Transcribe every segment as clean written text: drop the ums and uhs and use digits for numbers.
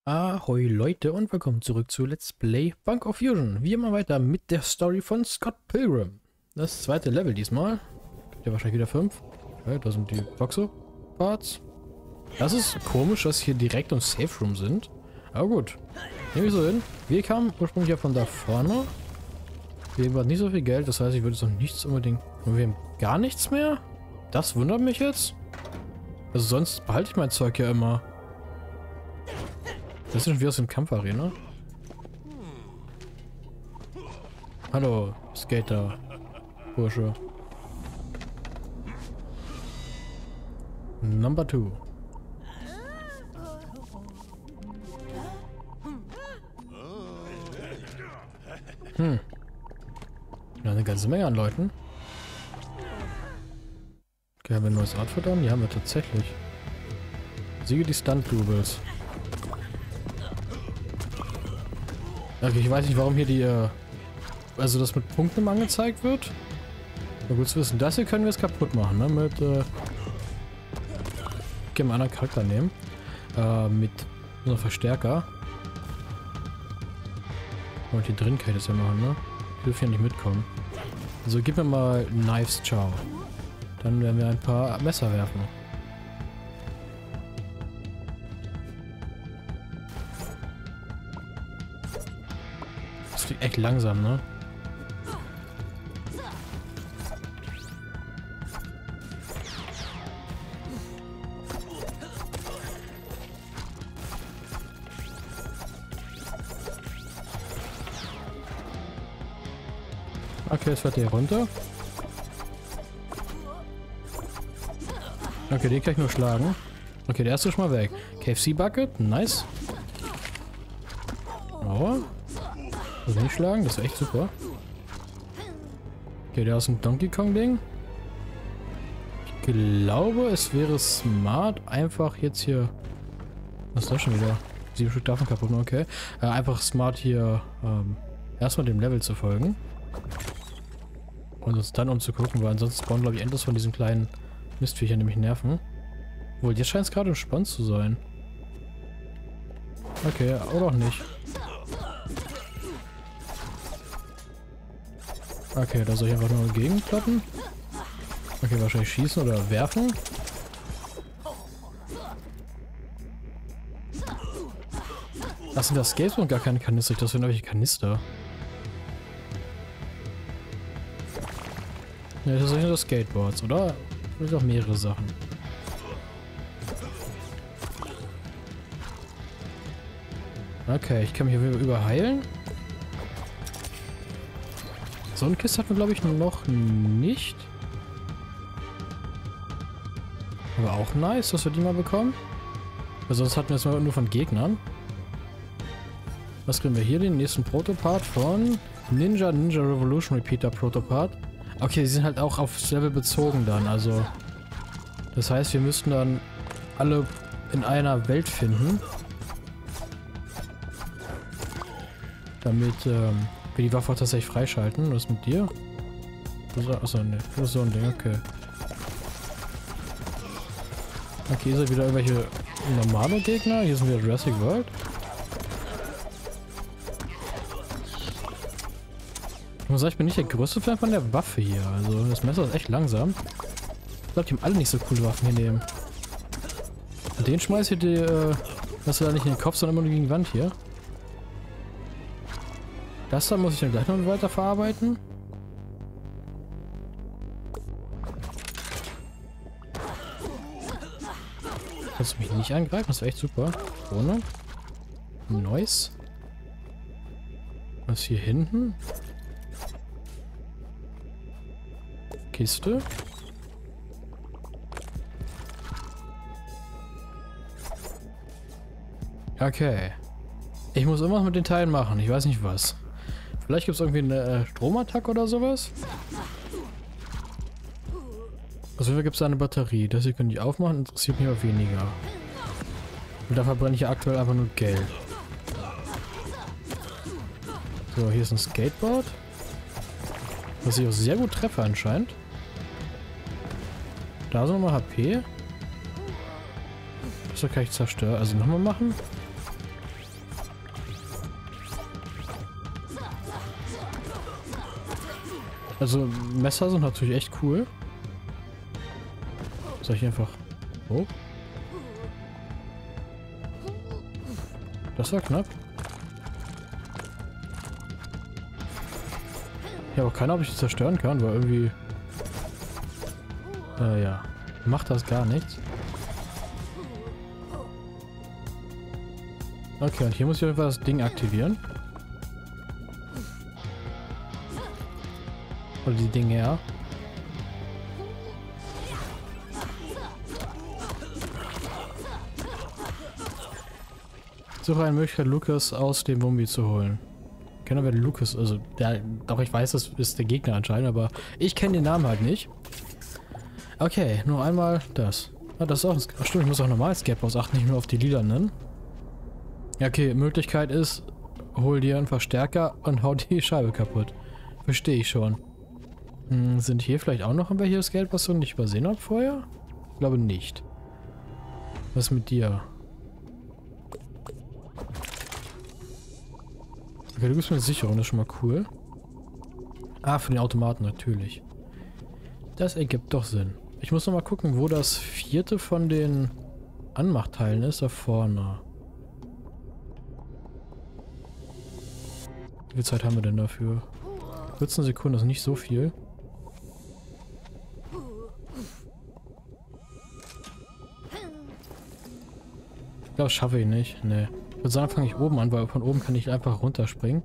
Ahoi Leute und willkommen zurück zu Let's Play Bank of Fusion. Wir machen weiter mit der Story von Scott Pilgrim. Das zweite Level diesmal. Gibt ja wahrscheinlich wieder 5. Okay, da sind die Boxo-Parts. Das ist komisch, dass hier direkt und Safe Room sind. Aber gut. Nehmen wir so hin. Wir kamen ursprünglich ja von da vorne. Wir haben gerade nicht so viel Geld, das heißt, ich würde jetzt noch nichts unbedingt... Und wir haben gar nichts mehr? Das wundert mich jetzt. Also sonst behalte ich mein Zeug ja immer. Das ist schon wie aus dem Kampfarena. Hallo, Skater. Bursche. Number 2. Ja, eine ganze Menge an Leuten. Okay, haben wir ein neues Outfit an? Ja, haben wir tatsächlich. Siege die Stunt-Doubles. Okay, ich weiß nicht, warum hier die, also das mit Punkten immer angezeigt wird. Na gut zu wissen. Das hier können wir jetzt kaputt machen, ne? Mit, können wir einen anderen Charakter nehmen. Mit unserem Verstärker. Und hier drin kann ich das ja machen, ne? Ich dürfen ja nicht mitkommen. Also gib mir mal Knives Chow. Dann werden wir ein paar Messer werfen. Das fliegt echt langsam, ne? Okay, jetzt fährt der hier runter. Okay, den kann ich nur schlagen. Okay, der erste ist schon mal weg. KFC Bucket, nice. Oh. Das nicht schlagen, das ist echt super. Okay, der ist ein Donkey Kong Ding. Ich glaube, es wäre smart, einfach jetzt hier... Was ist das schon wieder? 7 Stück davon kaputt, okay. Einfach smart hier erstmal dem Level zu folgen. Und uns dann umzugucken, weil ansonsten spawnen, glaube ich, endlos von diesen kleinen Mistviecher nämlich nerven. Obwohl, jetzt scheint es gerade entspannt zu sein. Okay, oder auch nicht. Okay, da soll ich einfach nur gegenklappen. Okay, wahrscheinlich schießen oder werfen. Das sind das Skates und gar keine Kanister. Das sind irgendwelche Kanister. Ja, das sind das Skateboards, oder? Vielleicht auch mehrere Sachen. Okay, ich kann mich hier überheilen. So eine Kiste hatten wir, glaube ich, noch nicht. Aber auch nice, dass wir die mal bekommen. Weil sonst hatten wir es nur von Gegnern. Was kriegen wir hier? Den nächsten Protopart von Ninja Revolution Repeater Protopart. Okay, die sind halt auch aufs Level bezogen dann, also... Das heißt, wir müssten dann alle in einer Welt finden. Damit, wir die Waffe auch tatsächlich freischalten. Was ist mit dir? Achso, ne, das ist so ein Ding, okay. Okay, hier sind wieder irgendwelche normale Gegner. Hier sind wieder Jurassic World. Ich muss sagen, ich bin nicht der größte Fan von der Waffe hier. Also das Messer ist echt langsam. Ich glaube, die haben alle nicht so coole Waffen hier nehmen. Und den schmeiß ich dir, dass du da nicht in den Kopf, sondern immer nur gegen die Wand hier. Das da muss ich dann gleich noch weiter verarbeiten. Kannst du mich nicht angreifen? Das wäre echt super. Ohne. Nice. Was hier hinten? Kiste. Okay. Ich muss irgendwas mit den Teilen machen. Ich weiß nicht was. Vielleicht gibt es irgendwie eine Stromattacke oder sowas. Also gibt es da eine Batterie. Das hier könnte ich aufmachen. Interessiert mich aber weniger. Und da verbrenne ich ja aktuell einfach nur Geld. So, hier ist ein Skateboard. Was ich auch sehr gut treffe anscheinend. Da ist nochmal HP. Das kann ich zerstören. Also nochmal machen. Also Messer sind natürlich echt cool. Soll ich einfach... Oh. Das war knapp. Ich habe auch keine Ahnung, ob ich die zerstören kann, weil irgendwie... ja. Macht das gar nichts. Okay, und hier muss ich auf jeden Fall das Ding aktivieren. Oder die Dinge, ja. Suche eine Möglichkeit, Lucas aus dem Wumbi zu holen. Ich kenne aber den Lucas, also der, doch ich weiß, das ist der Gegner anscheinend, aber ich kenne den Namen halt nicht. Okay, nur einmal das. Ah, das ist auch ein... Ach stimmt, ich muss auch normal Skateboards achten, nicht nur auf die lilanen. Ja, okay, Möglichkeit ist, hol dir einen Verstärker und hau die Scheibe kaputt. Verstehe ich schon. Sind hier vielleicht auch noch welche Skateboards, die ich übersehen habe vorher? Ich glaube nicht. Was ist mit dir? Okay, du bist mir sicher und das ist schon mal cool. Ah, für den Automaten natürlich. Das ergibt doch Sinn. Ich muss noch mal gucken, wo das 4. von den Anmachteilen ist. Da vorne. Wie viel Zeit haben wir denn dafür? 14 Sekunden, das ist nicht so viel. Ich glaube, das schaffe ich nicht. Nee. Ich würde sagen, fange ich oben an, weil von oben kann ich einfach runterspringen.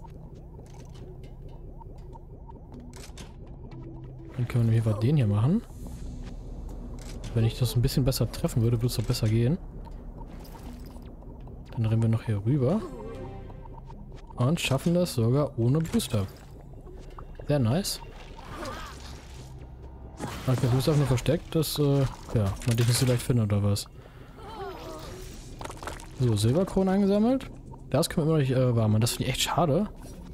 Dann können wir jeweils den hier machen. Wenn ich das ein bisschen besser treffen würde, würde es doch besser gehen. Dann rennen wir noch hier rüber. Und schaffen das sogar ohne Booster. Sehr nice. Okay, du bist auch nur versteckt, dass, ja, man dich nicht so leicht findet oder was. So, Silberkronen eingesammelt. Das können wir immer noch nicht warm machen. Das finde ich echt schade.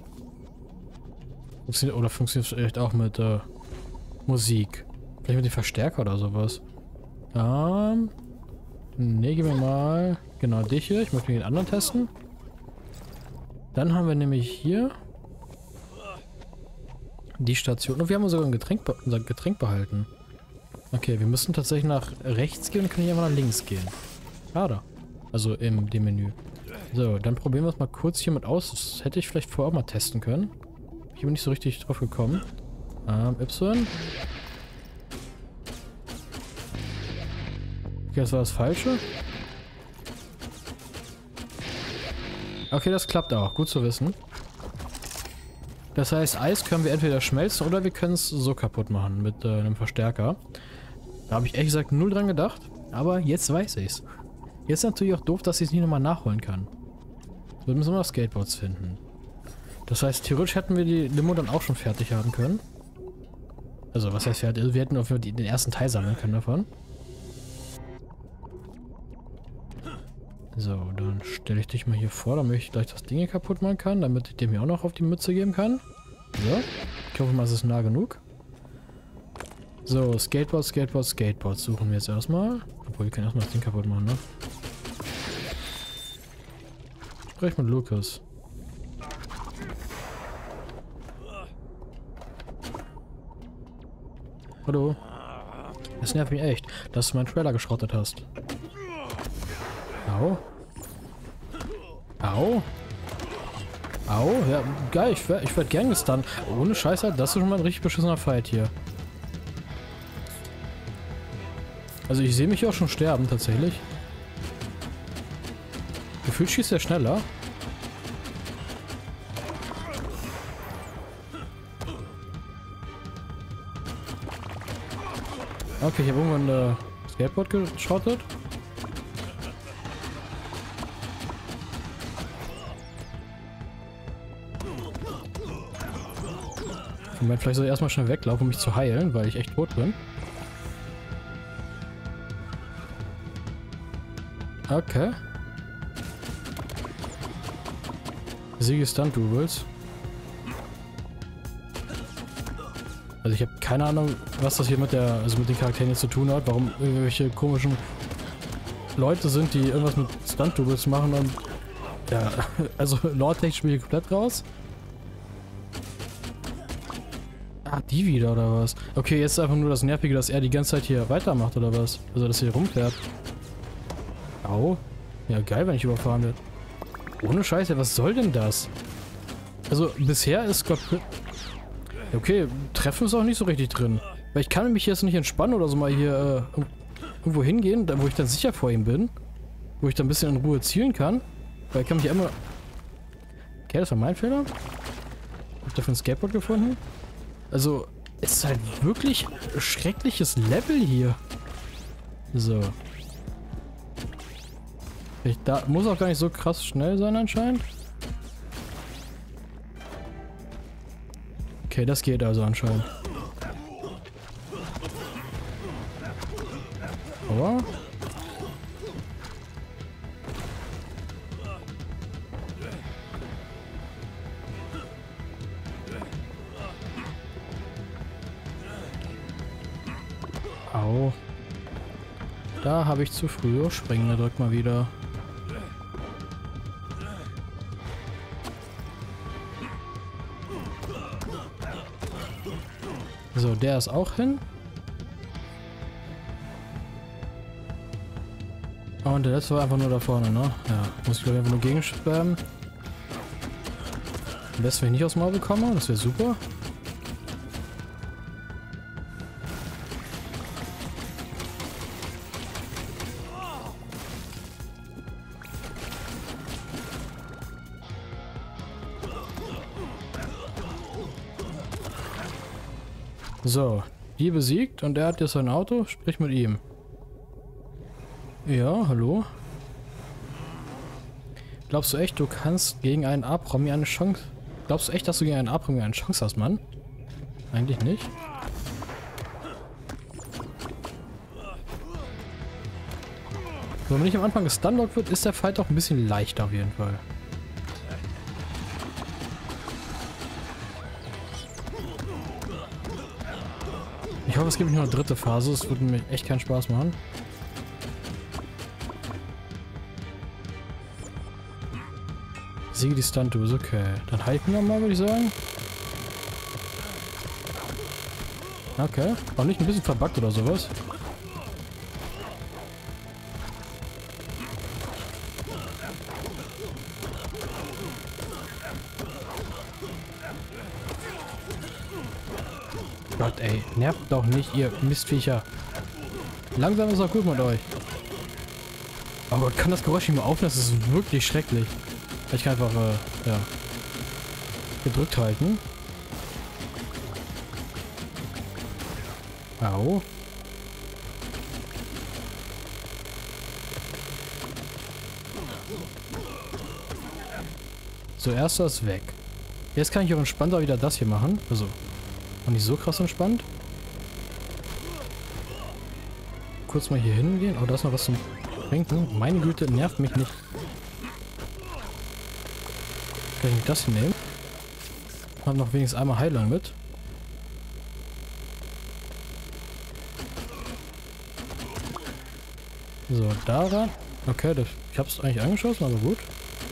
Oder funktioniert es vielleicht auch mit Musik? Vielleicht mit dem Verstärker oder sowas. Ne, gehen wir mal. Genau, dich hier. Ich möchte den anderen testen. Dann haben wir nämlich hier die Station. Und wir haben sogar unser Getränk behalten. Okay, wir müssen tatsächlich nach rechts gehen und können hier einfach nach links gehen. Schade. Also im dem Menü. So, dann probieren wir es mal kurz hier mit aus. Das hätte ich vielleicht vorher auch mal testen können. Ich bin nicht so richtig drauf gekommen. Y. Okay, das war das Falsche. Okay, das klappt auch. Gut zu wissen. Das heißt, Eis können wir entweder schmelzen oder wir können es so kaputt machen mit einem Verstärker. Da habe ich ehrlich gesagt null dran gedacht. Aber jetzt weiß ich's. Jetzt natürlich auch doof, dass ich es nicht nochmal nachholen kann. So müssen wir noch Skateboards finden. Das heißt, theoretisch hätten wir die Limo dann auch schon fertig haben können. Also, was heißt fertig? Also, wir hätten auf jeden Fall den ersten Teil sammeln können davon. So, dann stelle ich dich mal hier vor, damit ich gleich das Ding hier kaputt machen kann, damit ich dem hier auch noch auf die Mütze geben kann. So, ich hoffe mal, es ist nah genug. So, Skateboard, Skateboard, Skateboard suchen wir jetzt erstmal. Obwohl, wir können erstmal das Ding kaputt machen, ne? Sprech mit Lucas. Hallo. Das nervt mich echt, dass du meinen Trailer geschrottet hast. Au. Au. Au. Ja, geil. Ich werd gern gestunt. Ohne Scheiße, das ist schon mal ein richtig beschissener Fight hier. Also ich sehe mich hier auch schon sterben, tatsächlich. Gefühlt schießt er schneller. Okay, ich habe irgendwann ein Skateboard geschrottet. Moment, vielleicht soll ich erstmal schnell weglaufen, um mich zu heilen, weil ich echt tot bin. Okay. Siege Stunt-Doubles. Also ich habe keine Ahnung, was das hier mit mit den Charakteren jetzt zu tun hat, warum irgendwelche komischen Leute sind, die irgendwas mit Stunt-Doubles machen und ja, also Lore-Tech spiele ich komplett raus. Ah, die wieder, oder was? Okay, jetzt ist einfach nur das Nervige, dass er die ganze Zeit hier weitermacht, oder was? Also, dass er hier rumfährt. Au. Ja, geil, wenn ich überfahren werde. Ohne Scheiße, was soll denn das? Also, bisher ist Scott... Okay, Treffen ist auch nicht so richtig drin. Weil ich kann mich jetzt nicht entspannen oder so mal hier irgendwo hingehen, wo ich dann sicher vor ihm bin. Wo ich dann ein bisschen in Ruhe zielen kann. Weil ich kann mich ja immer... Okay, das war mein Fehler. Hab ich dafür ein Skateboard gefunden? Also, es ist halt wirklich ein schreckliches Level hier. So. Da muss auch gar nicht so krass schnell sein anscheinend. Okay, das geht also anscheinend. Aber... Au. Da habe ich zu früh auf Springen gedrückt mal wieder. So, der ist auch hin. Und der letzte war einfach nur da vorne, ne? Ja, muss ich glaube ich einfach nur gegenschwärmen. Am besten, wenn ich nicht aus dem Maul bekomme, das wäre super. So, die besiegt und er hat jetzt sein Auto. Sprich mit ihm. Ja, hallo? Glaubst du echt, du kannst gegen einen A-Promi eine Chance... Glaubst du echt, dass du gegen einen A-Promi eine Chance hast, Mann? Eigentlich nicht. Wenn man nicht am Anfang gestunlockt wird, ist der Fight auch ein bisschen leichter auf jeden Fall. Ich hoffe, es gibt nicht nur eine dritte Phase. Es würde mir echt keinen Spaß machen. Siege die Stunt-Dose, okay. Dann heile ich mich nochmal, würde ich sagen. Okay. Auch nicht ein bisschen verbuggt oder sowas. Gott, ey. Nervt doch nicht, ihr Mistviecher. Langsam ist auch gut mit euch. Aber kann das Geräusch nicht mehr aufnehmen? Das ist wirklich schrecklich. Ich kann einfach, ja, gedrückt halten. Au. So, erster ist weg. Jetzt kann ich auch entspannter wieder das hier machen. Also, auch nicht so krass entspannt. Kurz mal hier hingehen. Oh, da ist noch was zum Trinken. Meine Güte, nervt mich nicht. Kann ich das hier nehmen? Hab noch wenigstens einmal Heilung mit. So, daran. Okay, ich hab's eigentlich angeschossen, aber gut.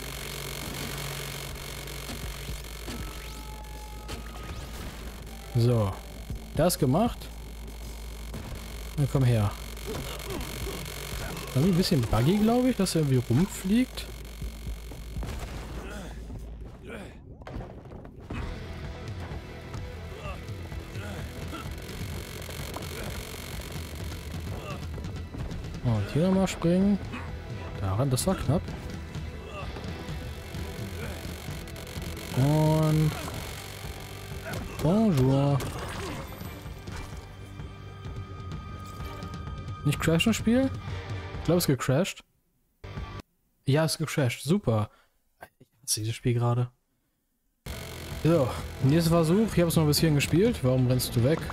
So. Das gemacht. Dann komm her. Dann ein bisschen buggy, glaube ich, dass er irgendwie rumfliegt. Und hier nochmal springen. Daran, das war knapp. Und... Bonjour. Nicht crashen, Spiel? Ich glaube, es ist gecrashed. Ja, es ist gecrashed. Super. Ich hasse dieses Spiel gerade. So, nächster Versuch. Ich habe es noch bis hierhin gespielt. Warum rennst du weg?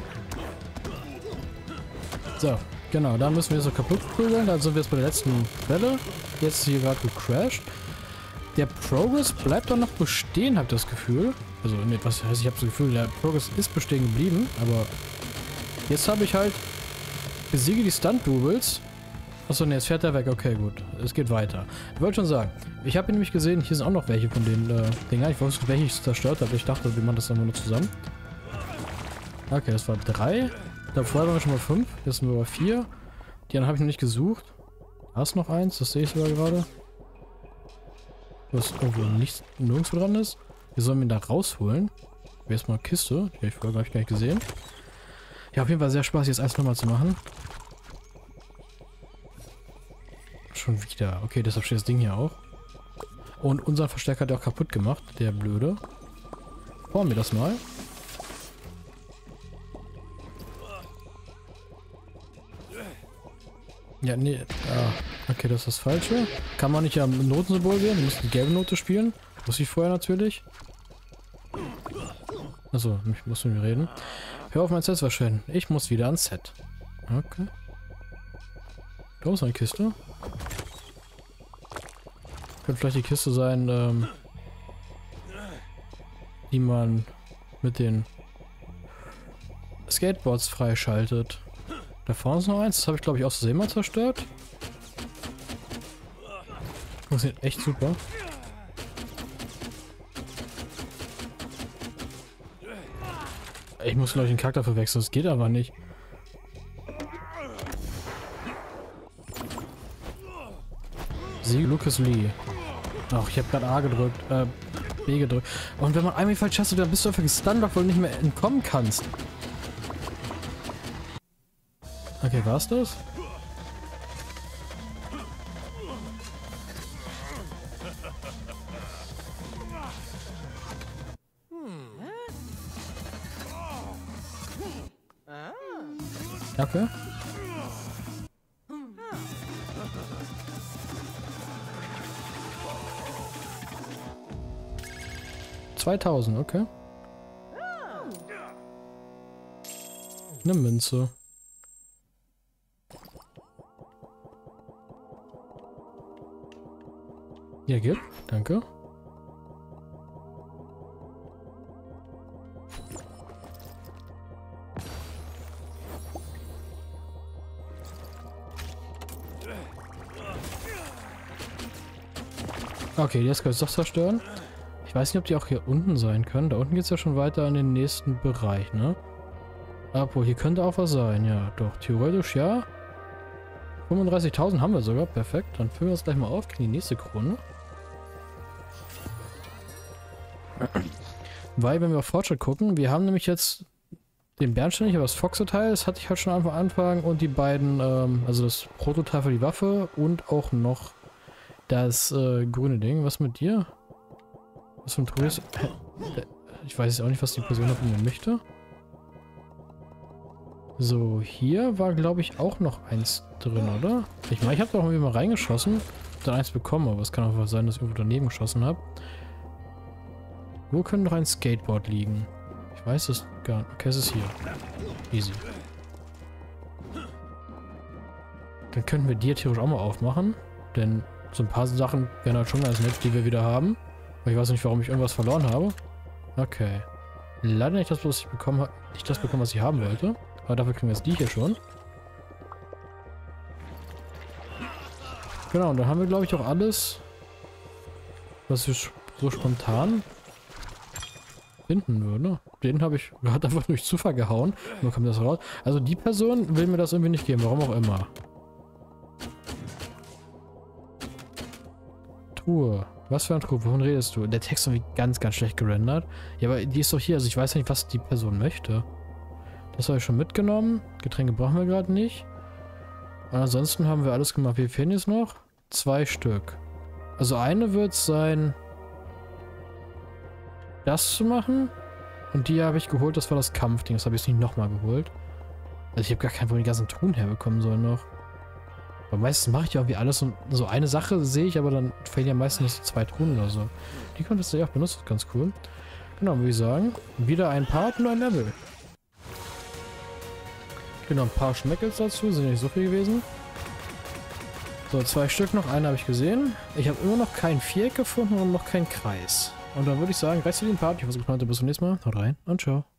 So, genau. Da müssen wir so kaputt prügeln. Dann sind wir jetzt bei der letzten Welle. Jetzt ist hier gerade gecrashed. Der Progress bleibt doch noch bestehen, habe ich das Gefühl. Also, ne, was heißt, ich habe das Gefühl, der Progress ist bestehen geblieben. Aber jetzt habe ich halt besiege die Stunt-Doubles. Achso, ne, jetzt fährt er weg. Okay, gut. Es geht weiter. Ich wollte schon sagen, ich habe nämlich gesehen, hier sind auch noch welche von den Dingern. Ich wusste, welche ich zerstört habe. Ich dachte, wir machen das dann nur zusammen. Okay, das war 3. Davor waren wir schon mal 5. Jetzt sind wir bei 4. Die anderen habe ich noch nicht gesucht. Da ist noch eins, das sehe ich sogar gerade. Was irgendwo nirgendwo dran ist. Wir sollen ihn da rausholen. Jetzt mal Kiste. Die habe ich vorher, glaube ich, gar nicht gesehen. Ja, auf jeden Fall sehr Spaß, jetzt eins nochmal zu machen. Schon wieder. Okay, deshalb steht das Ding hier auch. Und unseren Verstärker hat er auch kaputt gemacht. Der Blöde. Bauen wir das mal. Ja, nee. Ah, okay, das ist das Falsche. Kann man nicht am Notensymbol wählen? Wir müssen die gelbe Note spielen. Muss ich vorher natürlich. Achso, ich muss mit mir reden. Hör auf mein Set zu verschwenden. Ich muss wieder ans Set. Okay. Da ist eine Kiste. Könnte vielleicht die Kiste sein, die man mit den Skateboards freischaltet. Da vorne ist noch eins. Das habe ich, glaube ich, aus Versehen mal zerstört. Funktioniert echt super. Ich muss, glaube ich, den Charakter verwechseln. Das geht aber nicht. Sieg Lucas Lee. Ach, ich habe gerade A gedrückt. B gedrückt. Und wenn man einmal falsch hast, dann bist du einfach gestunt, weil du nicht mehr entkommen kannst. Okay, war's das? Okay. $2000, okay. Eine Münze. Ja, gib. Danke. Okay, jetzt kann ich es doch zerstören. Ich weiß nicht, ob die auch hier unten sein können. Da unten geht es ja schon weiter in den nächsten Bereich, ne? Obwohl, hier könnte auch was sein. Ja, doch. Theoretisch ja. 35.000 haben wir sogar. Perfekt. Dann füllen wir das gleich mal auf. Kriegen die nächste Krone. Weil, wenn wir auf Fortschritt gucken, wir haben nämlich jetzt den Bernstein, aber das Foxe-Teil, das hatte ich halt schon am Anfang. Und die beiden, also das Prototeil für die Waffe und auch noch das grüne Ding. Was mit dir? Was für ein Tourist? Ich weiß jetzt auch nicht, was die Person von mir möchte. So, hier war, glaube ich, auch noch eins drin, oder? Ich meine, ich habe da auch irgendwie mal reingeschossen. Dann eins bekommen, aber es kann auch sein, dass ich irgendwo daneben geschossen habe. Wo könnte noch ein Skateboard liegen? Ich weiß es gar nicht. Okay, es ist hier. Easy. Dann könnten wir die theoretisch auch mal aufmachen. Denn so ein paar Sachen wären halt schon ganz nett, die wir wieder haben. Aber ich weiß nicht, warum ich irgendwas verloren habe. Okay. Leider nicht das, was ich bekommen habe. Nicht das bekommen, was ich haben wollte. Aber dafür kriegen wir jetzt die hier schon. Genau, und dann haben wir, glaube ich, auch alles, was ich so spontan finden würde. Den habe ich gerade einfach durch Zufall gehauen. Nur kommt das raus. Also die Person will mir das irgendwie nicht geben, warum auch immer. Truhe. Was für eine Truhe? Wovon redest du? Der Text ist irgendwie ganz, ganz schlecht gerendert. Ja, aber die ist doch hier. Also ich weiß ja nicht, was die Person möchte. Das habe ich schon mitgenommen. Getränke brauchen wir gerade nicht. Und ansonsten haben wir alles gemacht. Wie fehlen jetzt noch? 2 Stück. Also eine wird es sein, das zu machen. Und die habe ich geholt. Das war das Kampfding. Das habe ich jetzt nicht nochmal geholt. Also ich habe gar keinen, wo die ganzen Truhen herbekommen sollen noch. Aber meistens mache ich ja irgendwie alles und so eine Sache sehe ich, aber dann fehlen ja meistens so 2 Truhen oder so. Die könntest du ja auch benutzen. Ganz cool. Genau, würde ich sagen. Wieder ein Part und ein Level. Genau, ein paar Schmeckels dazu, sind nicht so viel gewesen. So, 2 Stück noch, einen habe ich gesehen. Ich habe immer noch kein Viereck gefunden und noch keinen Kreis. Und dann würde ich sagen, reißt du den Part. Ich versuche heute bis zum nächsten Mal. Haut rein und ciao.